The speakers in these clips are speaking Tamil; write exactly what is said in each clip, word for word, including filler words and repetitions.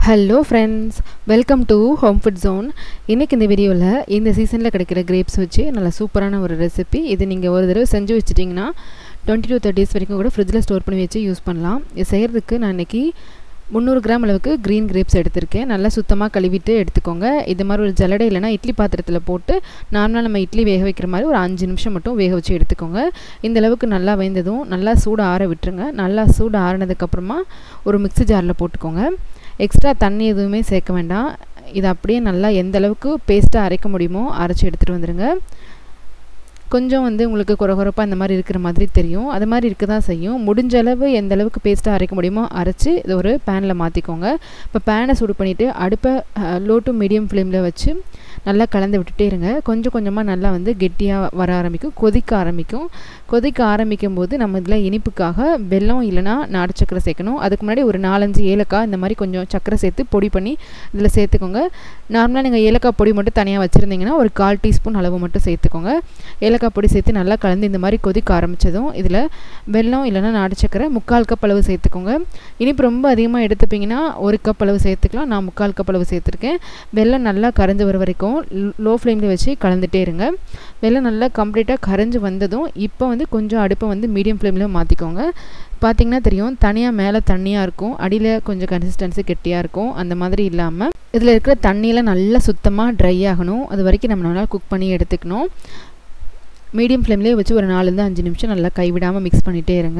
Hello friends, welcome to Home Food Zone. இன்னைக்கு இந்த வீடியோல இந்த சீசன்ல கிடைக்கிற grapes வச்சு நல்ல சூப்பரான ஒரு ரெசிபி. இது நீங்க ஒரு தடவை செஞ்சு வச்சிட்டீங்கன்னா twenty to thirty days வரைக்கும் கூட ஃப்ரிட்ஜ்ல ஸ்டோர் பண்ணி வச்சு யூஸ் பண்ணலாம். இது செய்யிறதுக்கு நான் இன்னைக்கு முந்நூறு கிராம் அளவுக்கு green grapes எடுத்துர்க்கேன். நல்லா சுத்தமா கழுவிட்டு எடுத்துக்கோங்க. இது மாதிரி ஒரு ஜல்லடை இல்லனா இட்லி பாத்திரத்துல போட்டு நார்மலா நம்ம இட்லி வேக வைக்கிற மாதிரி ஒரு அஞ்சு நிமிஷம் மட்டும் வேக வச்சு எடுத்துக்கோங்க. இந்த அளவுக்கு நல்லா வெந்ததும் நல்லா சூடு ஆற விட்டுருங்க. நல்லா சூடு ஆறினதுக்கு அப்புறமா ஒரு மிக்ஸி ஜார்ல போட்டுக்கோங்க. எக்ஸ்ட்ரா தண்ணி எதுவுமே சேர்க்க வேண்டாம். இது அப்படியே நல்லா எந்த அளவுக்கு பேஸ்டா அரைக்க முடியுமோ அரைச்சு எடுத்துட்டு வந்துருங்க. கொஞ்சம் வந்து உங்களுக்கு கொரகொரப்பா இந்த மாதிரி இருக்கிற மாதிரி தெரியும். அது மாதிரி இருக்க தான் செய்யும். முடிஞ்ச அளவு எந்த அளவுக்கு பேஸ்டா அரைக்க முடியுமோ அரைச்சு இது ஒரு panல மாத்திக்கோங்க. இப்போ panனை சூடு பண்ணிட்டு அடுப்பை லோ டு மீடியம் ஃப்ளேம்ல வச்சு நல்லா கலந்து விட்டுட்டே இருங்க. கொஞ்சம் கொஞ்சமா நல்லா வந்து கெட்டியா வர ஆரம்பிக்கும், கொதிக்க ஆரம்பிக்கும். கொதிக்க ஆரம்பிக்கும்போது நம்ம இதுல இனிப்புக்காக வெல்லம் இல்லனா நாட்டு சக்கரை சேர்க்கணும். அதுக்கு முன்னாடி ஒரு நாலு அஞ்சு ஏலக்காய் இந்த மாதிரி கொஞ்சம் சக்கரை சேர்த்து பொடி பண்ணி இதுல சேர்த்துக்கோங்க. நார்மலா நீங்க ஏலக்காய் பொடி மட்டும் தனியா வச்சிருந்தீங்கன்னா ஒரு கால் டீஸ்பூன் அளவு மட்டும் சேர்த்துக்கோங்க. ஏலக்காய் பொடி சேர்த்து நல்லா கலந்து இந்த மாதிரி கொதிக்க ஆரம்பிச்சதும் இதுல வெல்லம் இல்லனா நாட்டு சக்கரை முக்கால் கப் அளவு சேர்த்துக்கோங்க. இனிப்பு ரொம்ப அதிகமா எடுத்துப்பீங்கன்னா ஒரு கப் அளவு சேர்த்துக்கலாம். நான் முக்கால் கப் அளவு சேர்த்திருக்கேன். வெல்லம் நல்லா கரைஞ்சு வர வரைக்கும் லோ ஃப்ளேம்ல வச்சு கலந்துட்டே இருங்க. வெல்லம் நல்லா கம்ப்ளீட்டா கரைஞ்சு வந்ததும் இப்போ வந்து கொஞ்சம் அடுப்பை வந்து மீடியம் ஃப்ளேம்ல மாத்திக்கோங்க. பாத்தீங்கன்னா தெரியும் தனியா மேல தண்ணியா இருக்கும், அடியில கொஞ்சம் கன்சிஸ்டன்சி கெட்டியா இருக்கும். அந்த மாதிரி இல்லாம இதுல இருக்கிற தண்ணியில நல்லா சுத்தமா ட்ரை ஆகணும். அது வரைக்கும் நம்ம நல்லா குக் பண்ணி எடுத்துக்கணும். மீடியம் ஃப்ளேம்லயே வச்சு ஒரு நாலு ல அஞ்சு நிமிஷம் நல்லா கைவிடாம மிக்ஸ் பண்ணிட்டே இருங்க.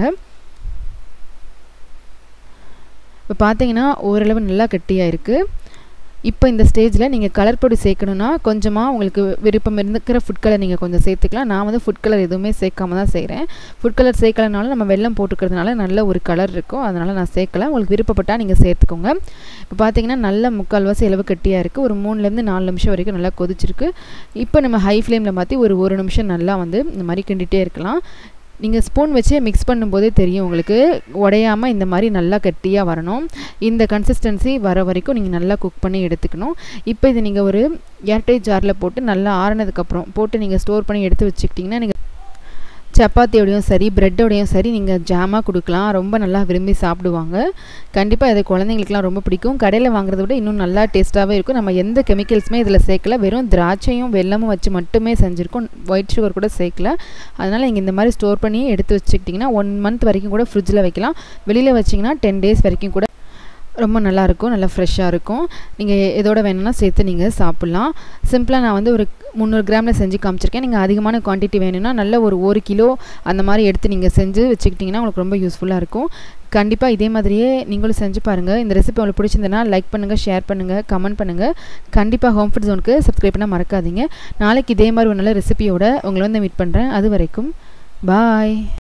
இப்போ பாத்தீங்கன்னா ஓரளவு நல்லா கெட்டியா இருக்கு. இப்போ இந்த ஸ்டேஜ்ல நீங்க கலர் பொடி சேர்க்கணும்னா கொஞ்சமா உங்களுக்கு விருப்பம் இருக்கிற ஃபுட் கலர் நீங்க கொஞ்சம் சேர்த்துக்கலாம். நான் வந்து ஃபுட் கலர் எதுவுமே சேர்க்காம தான் செய்றேன். ஃபுட் கலர் சேர்க்கலனால நம்ம வெல்லம் போட்டுக்கிறதுனால நல்ல ஒரு கலர் இருக்கும். அதனால நான் சேர்க்கல. உங்களுக்கு விருப்பப்பட்டா நீங்க சேர்த்துக்கோங்க. இப்போ பாத்தீங்கன்னா நல்ல முக்கால்வாசி அளவு கெட்டியா இருக்கு. ஒரு மூணு ல இருந்து நாலு நிமிஷம் வரைக்கும் நல்லா கொதிச்சிருக்கு. இப்போ நம்ம ஹை ஃப்ளேம்ல மாத்தி ஒரு ஒரு நிமிஷம் நல்லா வந்து இந்த மாதிரி கிண்டிட்டே இருக்கலாம். நீங்க ஸ்பூன் வச்சு மிக்ஸ் பண்ணும்போதே தெரியும் உங்களுக்கு உடையாம இந்த மாதிரி நல்லா கெட்டியா வரணும். இந்த கன்சிஸ்டன்சி வர வரைக்கும் நீங்க நல்லா குக் பண்ணி எடுத்துக்கணும். இப்போ இது நீங்க ஒரு ஏர்டைட் ஜார்ல போட்டு நல்லா ஆறுனதுக்கு அப்புறம் போட்டு நீங்க ஸ்டோர் பண்ணி எடுத்து வச்சிட்டீங்கன்னா நீங்க சப்பாத்தியோடையும் சரி பிரெட்டோடையும் சரி நீங்க ஜாமா கொடுக்கலாம். ரொம்ப நல்லா விரும்பி சாப்பிடுவாங்க. கண்டிப்பா இது குழந்தைகளுக்குலாம் ரொம்ப பிடிக்கும். கடையில வாங்குறதை விட இன்னும் நல்லா டேஸ்டாவே இருக்கும். நம்ம எந்த கெமிக்கல்ஸ்மே இதுல சேர்க்கல. வெறும் திராட்சையும் வெல்லமும் வச்சு மட்டுமே செஞ்சிருக்கோம். ஒயிட் சுகர் கூட சேர்க்கல. அதனால நீங்க இந்த மாதிரி ஸ்டோர் பண்ணி எடுத்து வச்சிட்டீங்கன்னா one month வரைக்கும் கூட ஃப்ரிட்ஜ்ல வைக்கலாம். வெளியில வச்சீங்கன்னா ten days வரைக்கும் கூட ரொம்ப நல்லா இருக்கும். நல்லா ஃப்ரெஷ்ஷா இருக்கும். நீங்க எதோட வேணும்னா சேர்த்து நீங்க சாப்பிடலாம். சிம்பிளா நான் வந்து ஒரு முந்நூறு கிராம்ல செஞ்சு காமிச்சிருக்கேன். நீங்க அதிகமான குவாண்டிட்டி வேணும்னா நல்ல ஒரு ஒரு கிலோ அந்த மாதிரி எடுத்து நீங்க செஞ்சு வச்சிக்கிட்டீங்கன்னா உங்களுக்கு ரொம்ப யூஸ்ஃபுல்லா இருக்கும். கண்டிப்பா இதே மாதிரியே நீங்களும் செஞ்சு பாருங்க. இந்த ரெசிபி உங்களுக்கு பிடிச்சிருந்தனா லைக் பண்ணுங்க, ஷேர் பண்ணுங்க, கமெண்ட் பண்ணுங்க. கண்டிப்பா ஹோம் ஃபுட் ஜோனுக்கு சப்ஸ்கிரைப் பண்ண மறக்காதீங்க. நாளைக்கு இதே மாதிரி ஒரு நல்ல ரெசிபியோட உங்களை வந்து மீட் பண்றேன். அதுவரைக்கும் பாய்.